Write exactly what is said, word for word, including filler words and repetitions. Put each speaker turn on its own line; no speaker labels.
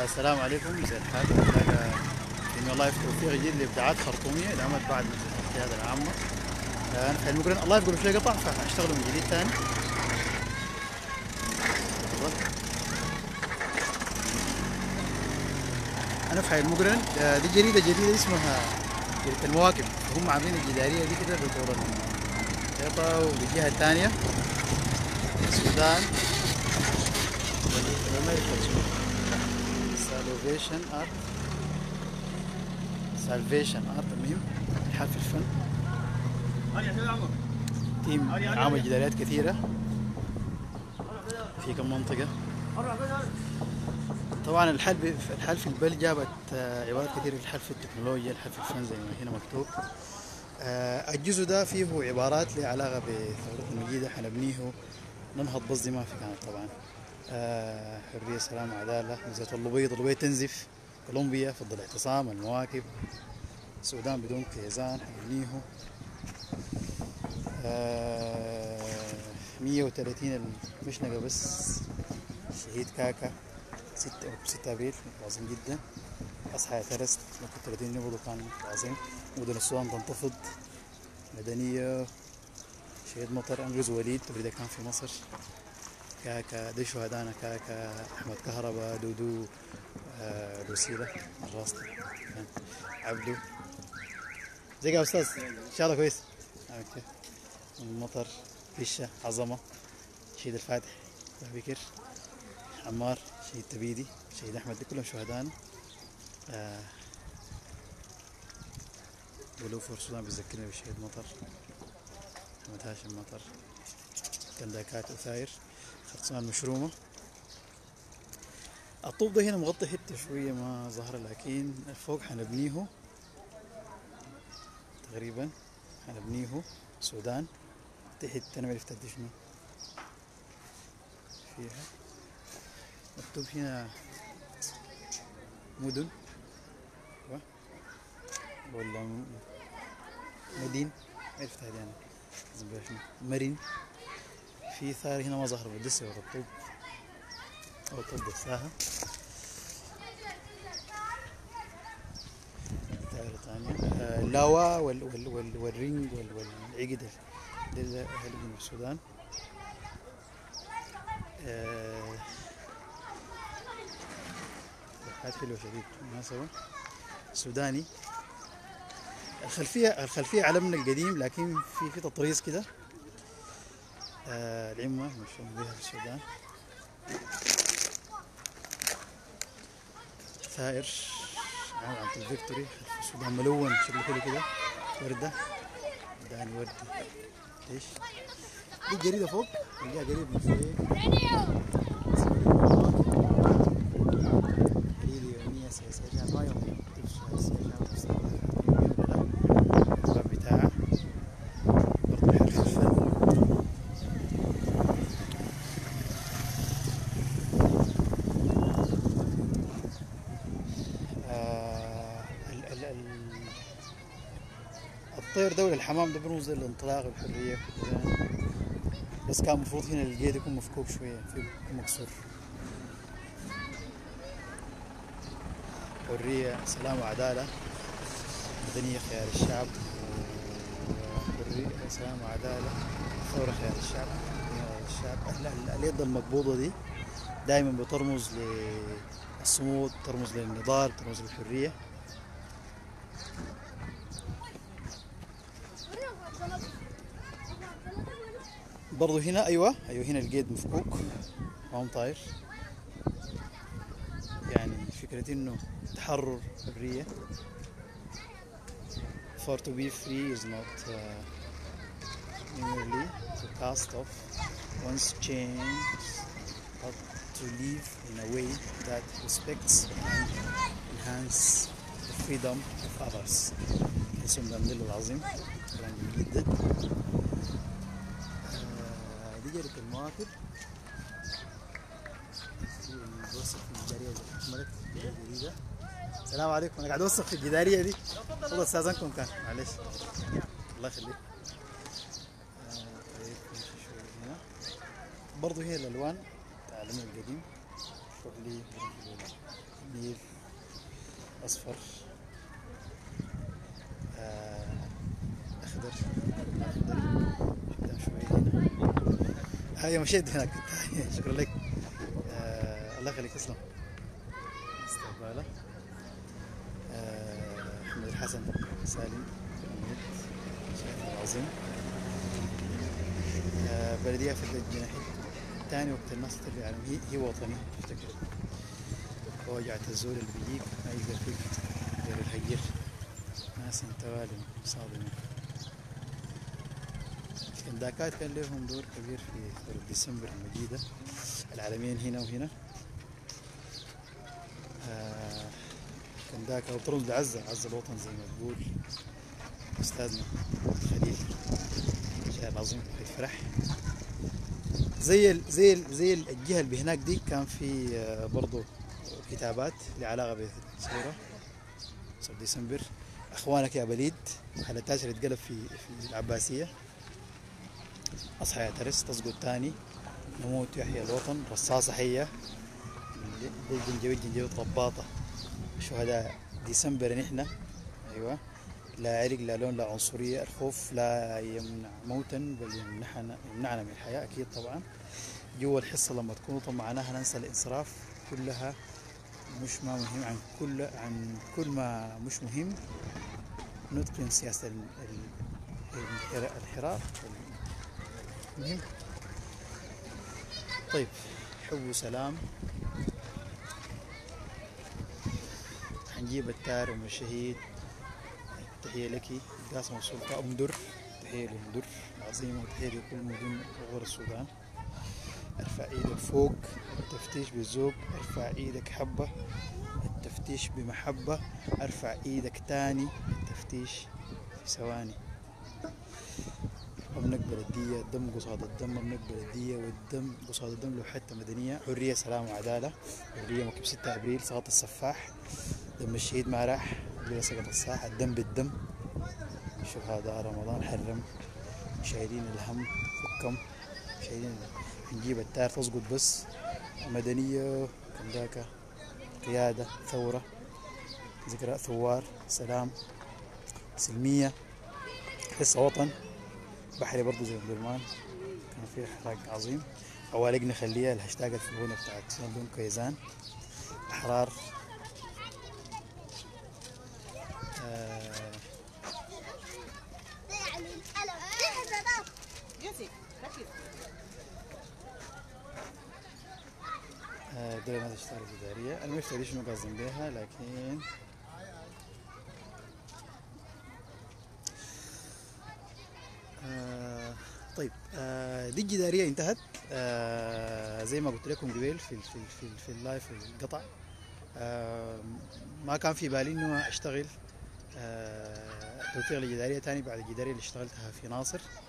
السلام عليكم، مساء الخير. تلاقى في الله يفتح توفيق جديد لابداعات خرطوميه دعمت بعد القياده العامه. آه، انا في المقرن الله يقول شوي قطع فاشتغل من جديد ثاني. انا في حي المقرن. آه، دي جريده جديده اسمها جريده المواكب. هم عاملين الجداريه دي كده بطول الحيطه والجهه الثانيه السودان والامريكا. سالوفيشن ارت سالفيشن ارت المهم الحال في الفن. تيم عامل جداريات كثيرة في كم منطقة. طبعا الحل الحل في البل جابت عبارات كثيرة، الحل في التكنولوجيا، الحل في الفن زي ما هنا مكتوب. الجزء ده فيه عبارات لها علاقة بثورة المجيدة، حنبنيه ننهض بصدي ما في كانت طبعا. حرية، سلام، عدالة، جزيرة اللبيض، اللبيض تنزف، كولومبيا، فض الاعتصام، المواكب، السودان بدون كيزان حنبنيه. آه مية وثلاثين المشنقة بس. شهيد كاكا، ستة ستة أبريل عظيم جدا. أصحى ترست ممكن ثلاثين نبض كان عظيم. مدن السودان تنتفض، مدنية، شهيد مطر، أنجز وليد وليد كان في مصر. كاكا دي شهدانا، كاكا، أحمد كهربا، دودو، آه الوسيلة، الراستي، عبدو. ازيك يا أستاذ؟ إن شاء الله كويس. أوكي. المطر، فيشة، عظمة، شهيد الفاتح، بكر، عمار، شهيد تبيدي، شهيد أحمد، دي كلهم شهدانا. آه ولوفر السودان بيذكرني بشهيد مطر، أحمد هاشم مطر، كنداكات أثاير، خرطوم مشرومة. الطوب ده هنا مغطي حتة شوية ما ظهر، لكن الفوق حنبنيه تقريبا، حنبنيه سودان. تحت أنا ما عرفت قد شنو فيها. مكتوب هنا مدن ولا مدين، عرفت هذه أنا شنو مرين. في ثار هنا ما ظهر بدسة ورا الطوب أو طوب دساها. ثار ثانية. آه اللاوا وال وال وال والرينج وال والعقد ده أهل جنوب السودان. آه حاجات حلوة شديد مناسبة. سوداني. الخلفية الخلفية علمنا القديم، لكن في في تطريز كده. آه العمة مشهور بها في السودان. ثائر عامل عن الفيكتوري في السودان، ملون شكله حلو كده، وردة، داني وردي. ايش دي جريدة فوق نلقاها قريب من شوية. جريدة يومية سياسية، ما يومية سياسية الباب بتاعها برضه حرف الفن. آه ال ال ال الطير دولة الحمام ده برمز للانطلاق والحرية، بس كان المفروض هنا القيد يكون مفكوك شوية، يكون مكسور. حرية، سلام، وعدالة، مدنية، خيار الشعب، وحرية، سلام، وعدالة، ثورة، خيار الشعب، الشعب. اليد المقبوضة دي دائما بترمز للصمود، ترمز للنضال، ترمز للحرية. برضو هنا ايوه ايوه هنا القيد مفكوك ما طاير، يعني فكرة انه تحرر، حرية. For to be free is not uh, merely the cost of one's chains, but to live in a way that respects and enhances the freedom of others. اسم مندل العظيم، كلام جميل جدا. آه دي جريدة المواكب. بوثق في الجدارية اللي أكملت الجديدة. السلام عليكم، أنا قاعد أوثق في الجدارية دي. تفضل استاذنكم كان معلش. الله يخليك. آه طيب نمشي شوي هنا. برضه هي الألوان تعلمنا القديم. شغلي أصفر، آه، أخضر أخضر قدام شوية هنا. هاي مشيت هناك. شكرا لك. آه، الله يخليك، تسلم. استقباله. آه، أحمد الحسن سالم حميد شيخ العظيم. آه، بلدية في الجناح الثاني وقت الناس ترجع العالم، هي هي وطني افتكر. وجعة الزول اللي بيجيك ما يقدر فيك غير الهجير، ناس انت غالم صادمة. الكنداكات كان لهم دور كبير في ثورة ديسمبر المجيدة، العالمين هنا وهنا. آه، كنداكا وبترمز بعزة، عز الوطن زي ما تقول أستاذنا خليل شاعر العظيم في فرح. زي ال زي ال زي الجهة اللي هناك دي كان في آه، برضو كتابات لها علاقة بالثورة ثورة ديسمبر. أخوانك يا بليد، على تاجر اتقلب في في العباسية. أصحى يا ترس، تسقط تاني، نموت يحيى الوطن، رصاصة حية، جنجويد جنجويد رباطة، شهداء ديسمبر نحن. أيوة، لا عرق لا لون لا عنصرية، الخوف لا يمنع موتا بل يمنحنا يمنعنا من الحياة. أكيد طبعا جوا الحصة لما تكونوا طب معناها ننسى الانصراف كلها، مش ما مهم عن كل عن كل ما مش مهم، نتقن سياسة الحرار المهم. طيب، حب وسلام. حنجيب التار ام الشهيد، تحية لك قاسم السلطة أم در، تحية لأم در العظيمة، وتحية لكل مدن وغور السودان. ارفع ايدك فوق، التفتيش بالذوق، ارفع ايدك حبة، التفتيش بمحبة، ارفع ايدك تاني، التفتيش في ثواني. وبنقبل الدية، الدم قصاد الدم، بنقبل الدية والدم قصاد الدم لو حتى مدنية. حرية سلام وعدالة. حرية مكتوب ستة أبريل، سقط السفاح، دم الشهيد ما راح، حرية سقط الساح، الدم بالدم، شهداء رمضان حرم، شايلين الهم فكم، شايلين. نجيب التار تسقط بس، مدنية كم ذاك، قيادة، ثورة، ذكرى ثوار، سلام، سلمية، حس وطن. بحري برضو زي الدرمان كان فيه حراق عظيم. عوالق نخليها، الهاشتاج الفلونة بتاعت صندوق كيزان، أحرار. آه آه دول ناس اشتغلت إدارية، أنا ما أفتري شنو قصدهم بيها، لكن آه طيب. آه دي الجدارية انتهت. آه زي ما قلت لكم قبل في في في, في اللايف القطع. آه ما كان في بالي انه اشتغل آه توثيق لجدارية تاني بعد الجدارية اللي اشتغلتها في ناصر.